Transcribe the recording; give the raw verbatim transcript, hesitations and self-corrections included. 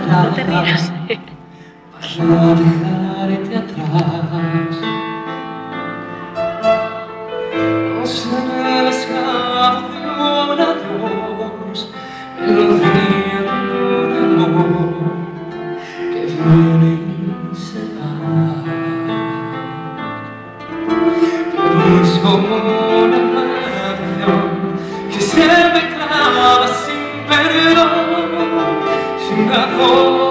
No te rías. Para dejarte atrás. No será el esclavo de un adiós, melodía de un amor que viene y se va. Pero es como una maldición que se me clava sin perdón, sin razón.